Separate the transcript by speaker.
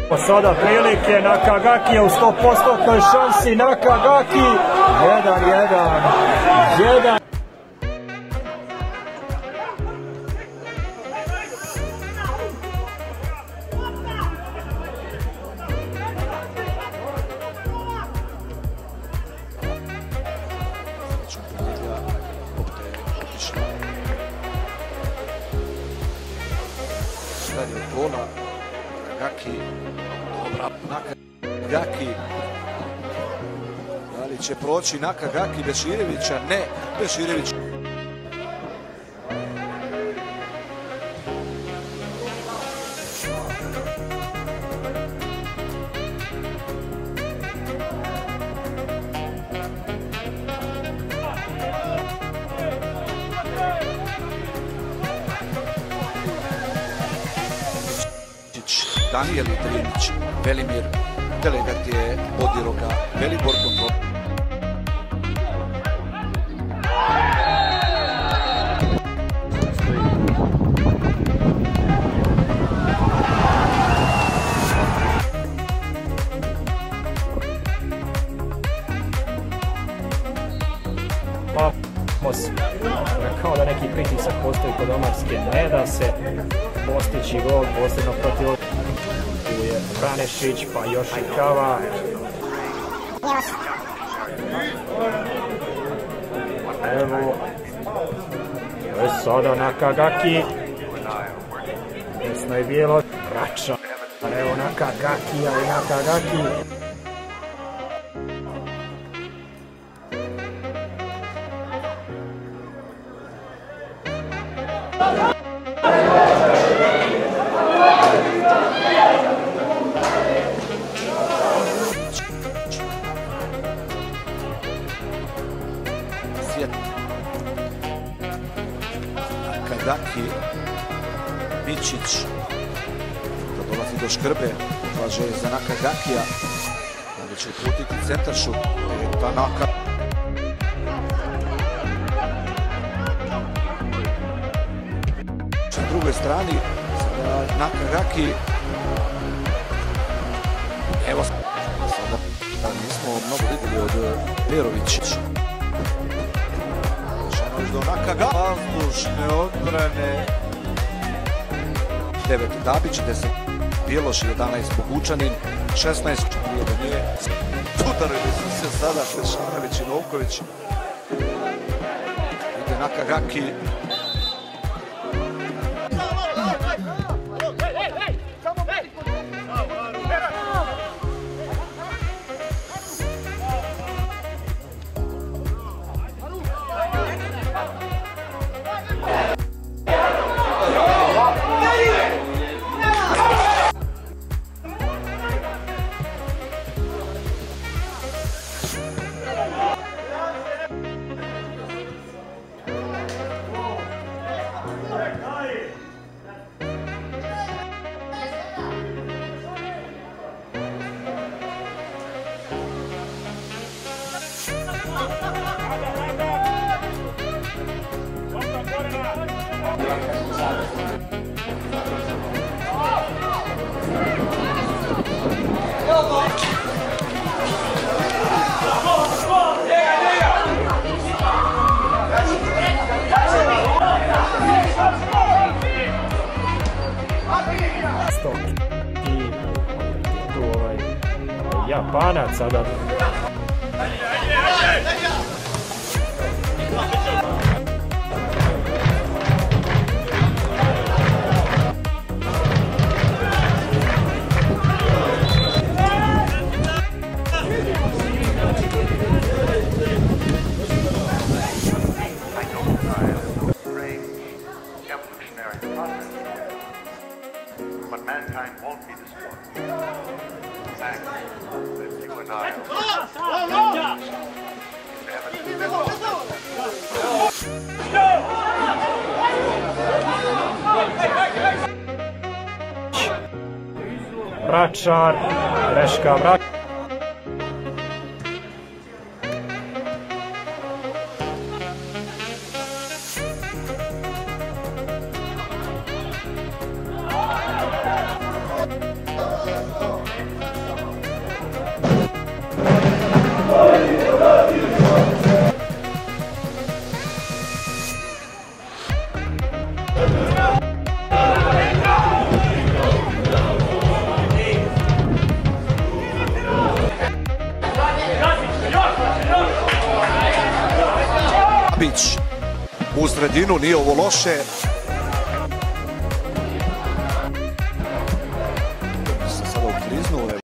Speaker 1: Sada prilike Nakagakija u 100% šansi. Nakagaki 1-1.
Speaker 2: Stadion gola, Nakagaki, dobra, Nakagaki, da li će proći Nakagaki Beširevića? Ne, Beširević. Danijel Drinić, Velimir, delegat je Bodiroga, Velibor kontrol.
Speaker 1: Kao da neki pritisak postoji kod Omarske, ne da se postići gol, posebno protiv. Tu je Pranešić, pa još i Kava. Evo, to je sada Nakagaki. Desno je bijelo, Rača. Evo Nakagakija i Nakagaki.
Speaker 2: Nakagaki, Mičić, da dolazi do Škrbe, kaže za Nakagakija, da će uputiti centaršut, Tanaka. Na drugoj strani, Nakagaki, evo sada nismo mnogo vidjeli od Vjerovića. Do Nakagaki, vazdušne odbrane. 9 Dabić, 10 Bjeloš, 11 Bogučanin, 16 prije da nije. Udarili su se sada Šešanović i Novković. Ide Nakagaki.
Speaker 1: I tu Japanac sada.
Speaker 3: But mankind won't be destroyed. Exactly. That you and I
Speaker 1: Vračar, greška Vračar.
Speaker 2: Babić u sredinu, nije ovo loše. Sada ukliznuo je.